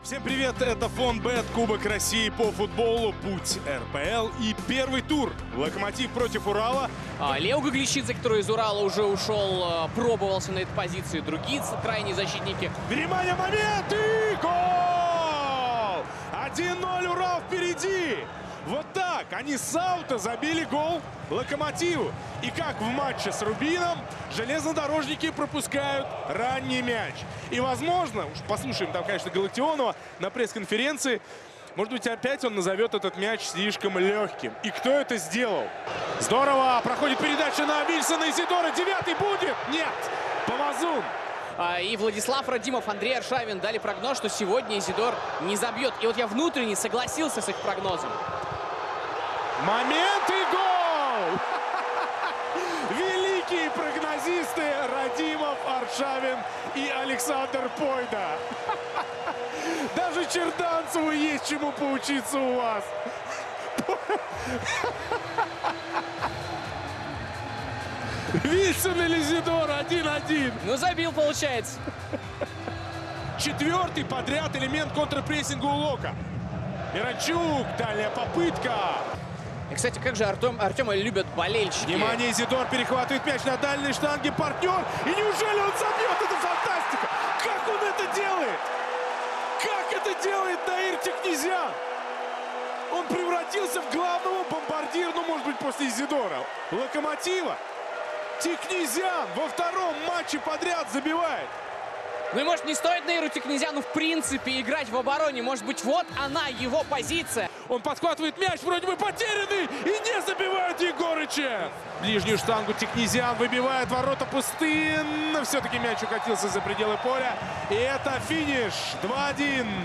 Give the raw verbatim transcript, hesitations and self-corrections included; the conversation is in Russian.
Всем привет, это Фонбет, Кубок России по футболу, путь эр пэ эл и первый тур. Локомотив против Урала. А, Лео Гагличидзе, который из Урала уже ушел, пробовался на этой позиции. Другие крайние защитники. Внимание, момент и гол! один ноль, Урал впереди. Вот так, они с аута забили гол Локомотиву. И как в матче с Рубином, железнодорожники пропускают ранний мяч. И, возможно, уж послушаем там, конечно, Галактионова на пресс-конференции, может быть, опять он назовет этот мяч слишком легким. И кто это сделал? Здорово! Проходит передача на Вильсона Изидора. Девятый будет? Нет! Помазун! И Владислав Радимов, Андрей Аршавин дали прогноз, что сегодня Изидор не забьет. И вот я внутренне согласился с их прогнозом. Момент и гол! Великие прогнозисты Радимов, Аршавин и Александр Пойда. Даже Черданцеву есть чему поучиться у вас. Вильсон или Изидор один-один. Ну, забил, получается. Четвертый подряд элемент контрпрессинга у Лока. Миранчук, дальняя попытка. И, кстати, как же Артем, Артема любят болельщики. Внимание, Изидор перехватывает мяч на дальней штанге, партнер. И неужели он забьет? Это фантастика! Как он это делает? Как это делает Наир Тикнезян? Он превратился в главного бомбардира, ну, может быть, после Изидора. Локомотива. Тикнезян во втором матче подряд забивает. Ну и, может, не стоит Наиру Тикнезяну, в принципе, играть в обороне. Может быть, вот она, его позиция. Он подхватывает мяч, вроде бы потерянный, и не забивает Егорыча. Ближнюю штангу Тикнезян выбивает, ворота пусты, но все-таки мяч укатился за пределы поля. И это финиш. два один.